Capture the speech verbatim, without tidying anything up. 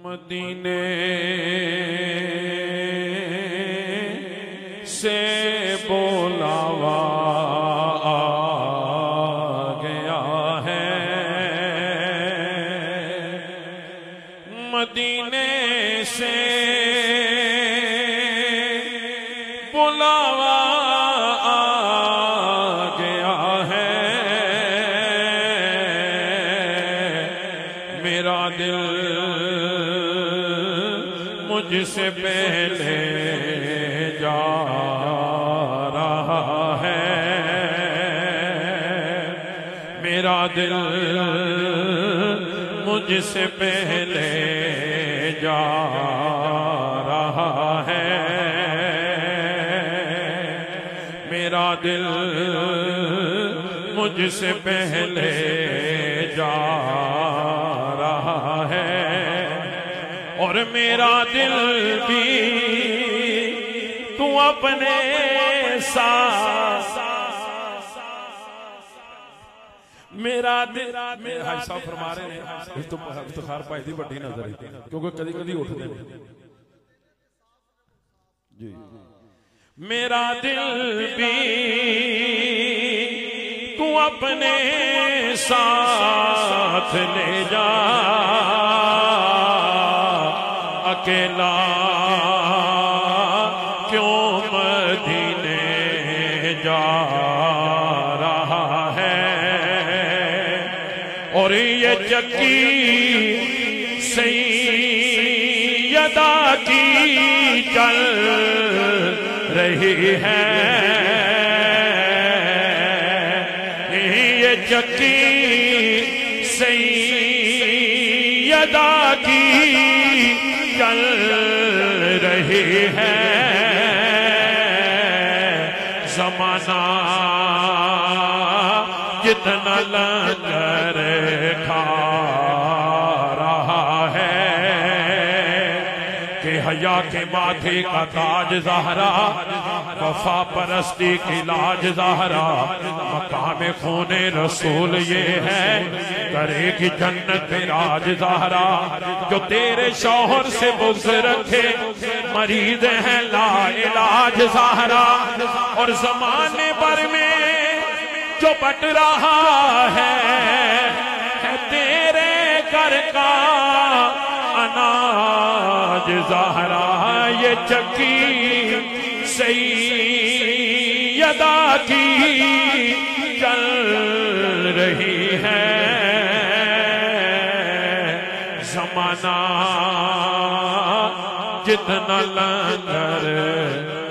मदीने से बोलावा आ गया है, मदीने से बुलावा आ गया है। मेरा दिल मुझसे पहले जा रहा है, मेरा दिल मुझसे पहले जा रहा है, मेरा दिल मुझसे पहले जा रहा है। और मेरा दिल भी तू अपने साथ, मेरा दिल मेरे हाजी साहब फरमा रहे हैं तो इफ्तिखार पाई थी बड़ी नजर आई क्योंकि कभी कभी उठते जी। मेरा दिल भी तू अपने साथ ले जा, अकेला क्यों मदीने जा रहा है। और ये चक्की सैयदा की चल रही है, ये चक्की सैयदा की चल रही है। ज़माना जितना लंगर खा रहा है कि हया के माथे का ताज ज़हरा, वफा परस्ती की लाज ज़हरा, मकाम खूने रसूल ये है, करेगी जन्नत में राज ज़हरा। जो तेरे शौहर से बुग़्ज़ रखे मरीज है ला इलाज ज़हरा। और ज़माने भर में जो बट रहा है, है तेरे घर का अनाज ज़हरा। ये चक्की सैयदा की चल रही है। ज़माना जितना लंगर